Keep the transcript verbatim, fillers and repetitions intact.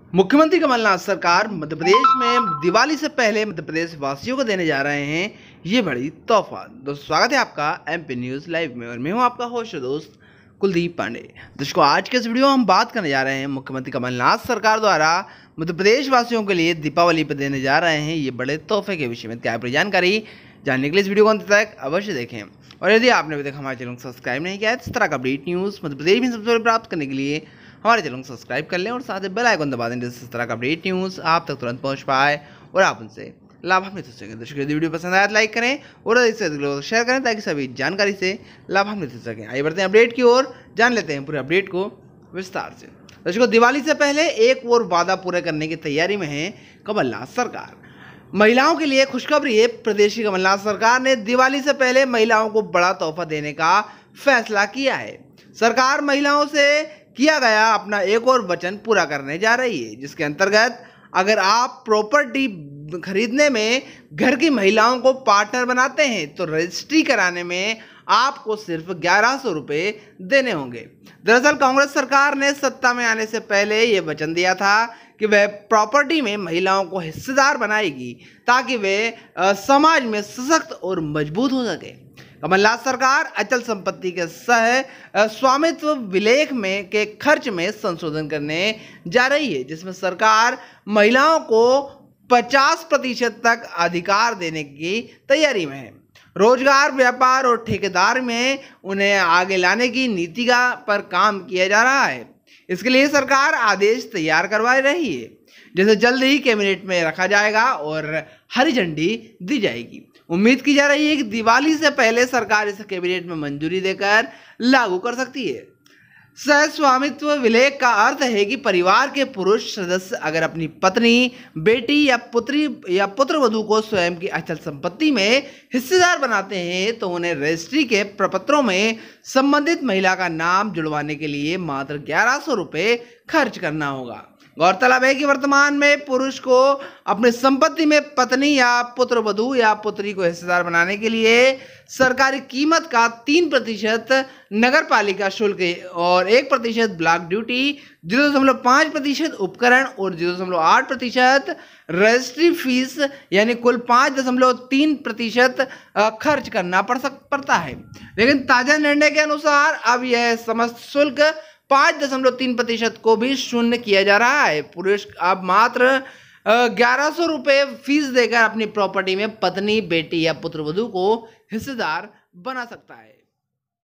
मुख्यमंत्री कमलनाथ सरकार मध्य प्रदेश में दिवाली से पहले मध्य प्रदेश वासियों को देने जा रहे हैं ये बड़ी तोहफा। दोस्तों स्वागत है आपका एमपी न्यूज़ लाइव में और मैं हूं आपका होस्ट दोस्त कुलदीप पांडे। दोस्तों आज के इस वीडियो में हम बात करने जा रहे हैं मुख्यमंत्री कमलनाथ सरकार द्वारा मध्य प्रदेश वासियों के लिए दीपावली पर देने जा रहे हैं ये बड़े तोहफे के विषय में। क्या पूरी जानकारी जानने के लिए इस वीडियो को अंत तक अवश्य देखें और यदि आपने अभी तक हमारे चैनल को सब्सक्राइब नहीं किया है तो इस तरह का अपडेट न्यूज़ मध्य प्रदेश में सबसे पहले प्राप्त करने के लिए हमारे चैनल को सब्सक्राइब कर लें और साथ ही बेल आइकन दबा दें जिससे इस तरह का अपडेट न्यूज़ आप तक तुरंत पहुंच पाए और आप उनसे लाभान्वित हो सकें। दर्शकों यदि वीडियो पसंद आया तो लाइक करें और इससे शेयर करें ताकि सभी जानकारी से लाभान्वित हो सकें। आइए बढ़ते हैं अपडेट की ओर, जान लेते हैं पूरे अपडेट को विस्तार से। दर्शकों दिवाली से पहले एक और वादा पूरे करने की तैयारी में है कमलनाथ सरकार। महिलाओं के लिए खुशखबरी है। प्रदेश की कमलनाथ सरकार ने दिवाली से पहले महिलाओं को बड़ा तोहफा देने का फैसला किया है। सरकार महिलाओं से किया गया अपना एक और वचन पूरा करने जा रही है, जिसके अंतर्गत अगर आप प्रॉपर्टी खरीदने में घर की महिलाओं को पार्टनर बनाते हैं तो रजिस्ट्री कराने में आपको सिर्फ ग्यारह सौ रुपये देने होंगे। दरअसल कांग्रेस सरकार ने सत्ता में आने से पहले ये वचन दिया था कि वह प्रॉपर्टी में महिलाओं को हिस्सेदार बनाएगी ताकि वे समाज में सशक्त और मजबूत हो सके। कमलनाथ सरकार अचल संपत्ति के सह स्वामित्व विलेख में के खर्च में संशोधन करने जा रही है, जिसमें सरकार महिलाओं को पचास प्रतिशत तक अधिकार देने की तैयारी में है। रोजगार, व्यापार और ठेकेदार में उन्हें आगे लाने की नीति का पर काम किया जा रहा है। इसके लिए सरकार आदेश तैयार करवा रही है, जिसे जल्द ही कैबिनेट में रखा जाएगा और हरी झंडी दी जाएगी। उम्मीद की जा रही है कि दिवाली से पहले सरकार इसे कैबिनेट में मंजूरी देकर लागू कर सकती है। सह स्वामित्व विलेख का अर्थ है कि परिवार के पुरुष सदस्य अगर अपनी पत्नी, बेटी या पुत्री या पुत्रवधू को स्वयं की अचल संपत्ति में हिस्सेदार बनाते हैं तो उन्हें रजिस्ट्री के प्रपत्रों में संबंधित महिला का नाम जुड़वाने के लिए मात्र ग्यारह सौ रुपये खर्च करना होगा। गौरतलब है कि वर्तमान में पुरुष को अपनी संपत्ति में पत्नी या पुत्रवधू या पुत्री को हिस्सेदार बनाने के लिए सरकारी कीमत का तीन प्रतिशत नगर पालिका शुल्क और एक प्रतिशत ब्लॉक ड्यूटी, जीरो दशमलव पाँच प्रतिशत उपकरण और जीरो दशमलव आठ प्रतिशत रजिस्ट्री फीस यानी कुल पाँच दशमलव तीन प्रतिशत खर्च करना पड़ सक पड़ता है। लेकिन ताजा निर्णय के अनुसार अब यह समस्त शुल्क पाँच दशमलव तीन प्रतिशत को भी शून्य किया जा रहा है। पुरुष अब मात्र ग्यारह सौ रुपये फीस देकर अपनी प्रॉपर्टी में पत्नी, बेटी या पुत्रवधू को हिस्सेदार बना सकता है।